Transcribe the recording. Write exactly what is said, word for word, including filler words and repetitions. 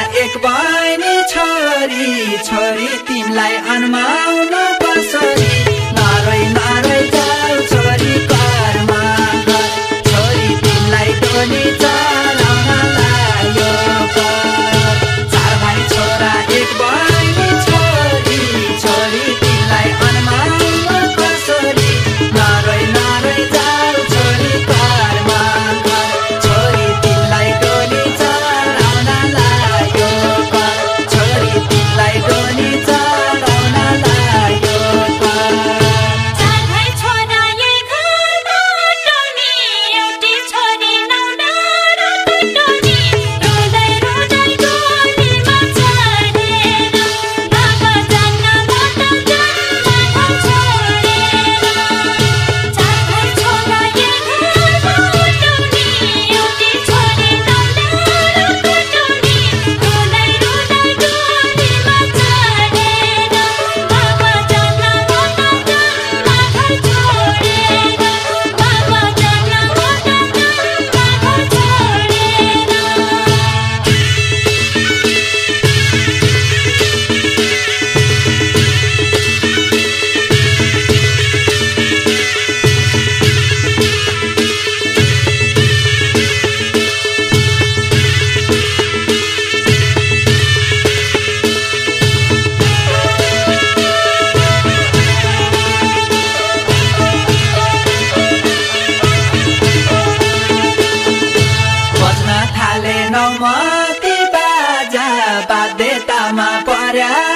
एक बहिनी छोरी छोरी तिमीलाई अनमाउन कसरी नरै नरै जाऊ छोरी घरमा घर छोरी तिमीलाई डोली चलाउन लायो घर चार भाइ छोरा एक बहिनी छोरी छोरी तिमीलाई अनमाउन कसरी नरै नरै जाऊ छोरी घरमा घर छोरी तिमीलाई डोली चलाउन लायो घर छोरी तिमीलाई डोली चलाउन लायो घर चार भाइ छोरा एक घरमा डोली एउटी छोरी नौना रातै डोली रुँदै रुँदै डोलीमा चढेर बाबा जान्न म त जान्न घर छोडेर चार भाइ छोरा एक घरमा डोली एउटी छोरी नौना रातै डोली रुँदै रुँदै डोलीमा चढेर बाबा जान्न म त जान्न घर छोडेर बाबा जान्न म त बज्न थाले नौमती बाजा बाध्यतामा पर्या